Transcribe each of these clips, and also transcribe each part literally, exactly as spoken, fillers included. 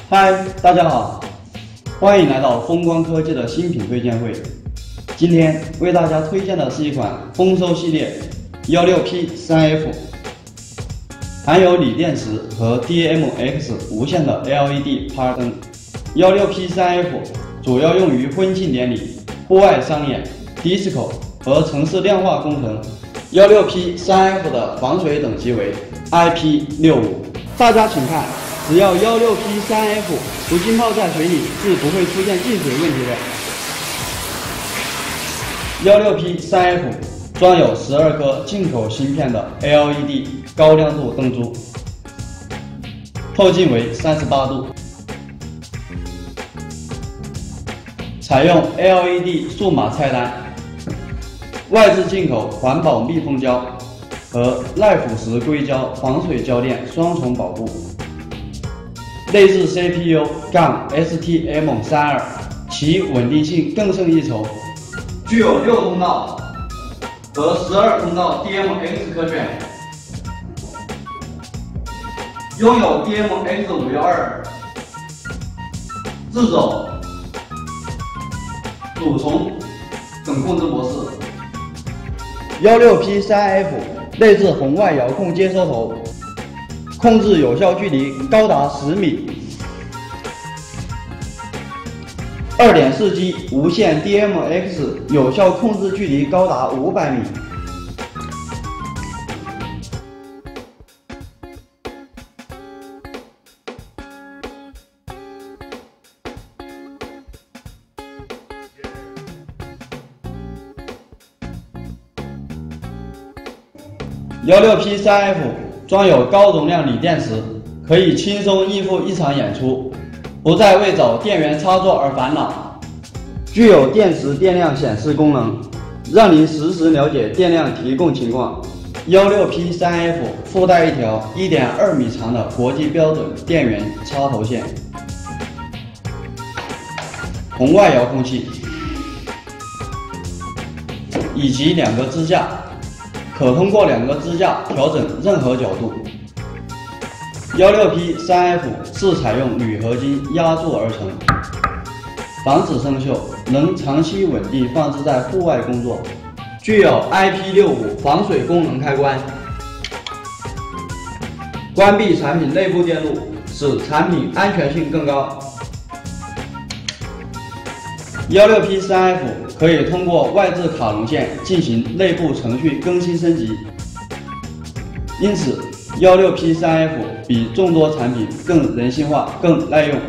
嗨，大家好，欢迎来到风光科技的新品推荐会。今天为大家推荐的是一款丰收系列 一六 P 三 F， 含有锂电池和 D M X 无线的 L E D 趴灯。一六 P 三 F 主要用于婚庆典礼、户外商演、disco 和城市亮化工程。一六 P 三 F 的防水等级为 I P 六五。大家请看，只要 一六 P 三 F 不浸泡在水里，是不会出现进水问题的。一六 P 三 F 装有十二颗进口芯片的 L E D 高亮度灯珠，透镜为三十八度，采用 L E D 数码菜单，外置进口环保密封胶和耐腐蚀硅胶防水胶垫双重保护，内置 C P U 杠 S T M 三十二， 其稳定性更胜一筹。具有六通道和十二通道 D M X 可选，拥有 D M X 五一二、自走、主从等控制模式。一六 P 三 F 内置红外遥控接收头，控制有效距离高达十米。二点四 G 无线 D M X 有效控制距离高达五百米。一六 P 三 F 装有高容量锂电池，可以轻松应付一场演出，不再为找电源插座而烦恼。具有电池电量显示功能，让您实时了解电量提供情况。一六 P 三 F 附带一条 一点二米长的国际标准电源插头线，红外遥控器，以及两个支架，可通过两个支架调整任何角度。一六 P 三 F 是采用铝合金压铸而成，防止生锈，能长期稳定放置在户外工作。具有 I P 六五 防水功能开关，关闭产品内部电路，使产品安全性更高。一六 P 三 F 可以通过外置卡容线进行内部程序更新升级，因此一六 P 三 F 比众多产品更人性化、更耐用。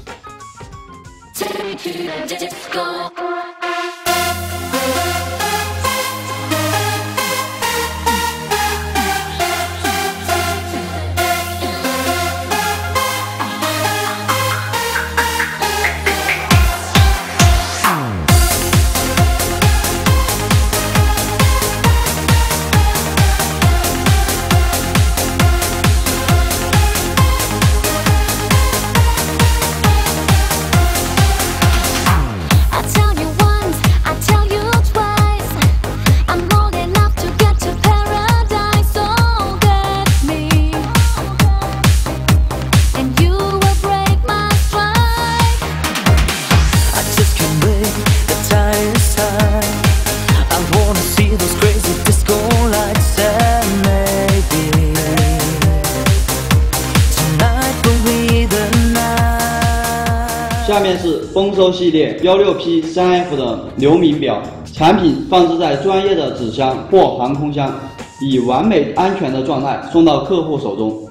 下面是丰收系列 一六 P 三 F 的流明表，产品放置在专业的纸箱或航空箱，以完美安全的状态送到客户手中。